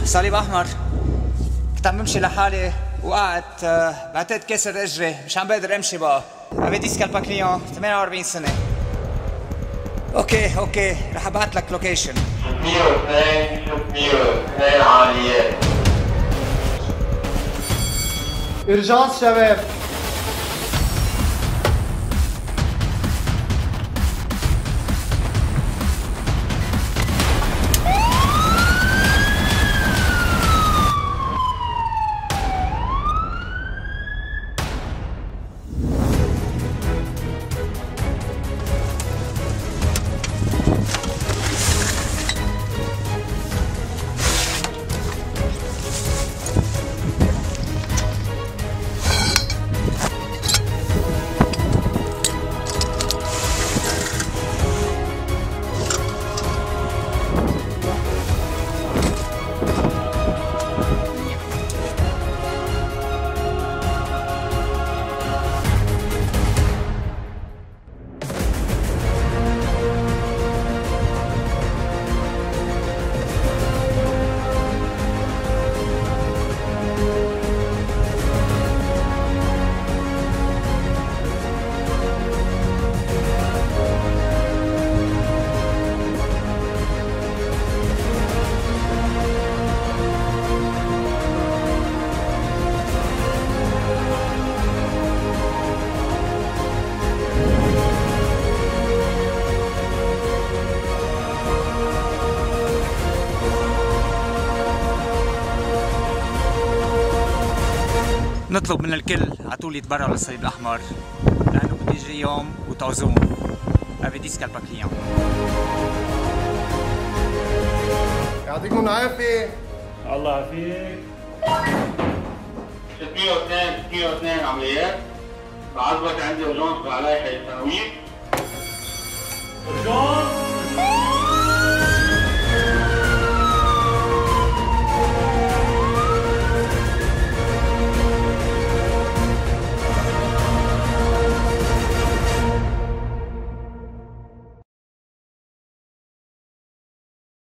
صليب احمر. كنت عم بمشي لحالي وقعت، بعتقد كسر رجلي، مش عم بقدر امشي بقى. افي ديسك الباكليون، 48 سنة. اوكي رح ابعت لك لوكيشن. 602 عمليات. إرجانس شباب. نطلب من الكل على طول يتبرعوا للصليب الاحمر لانه بده يجي يوم وتعزوهم. افي ديسك الباكليون. يعطيكم العافية. الله يعافيك. 602 عمليات. بعذبك عندي urgence على حي التنويم. urgence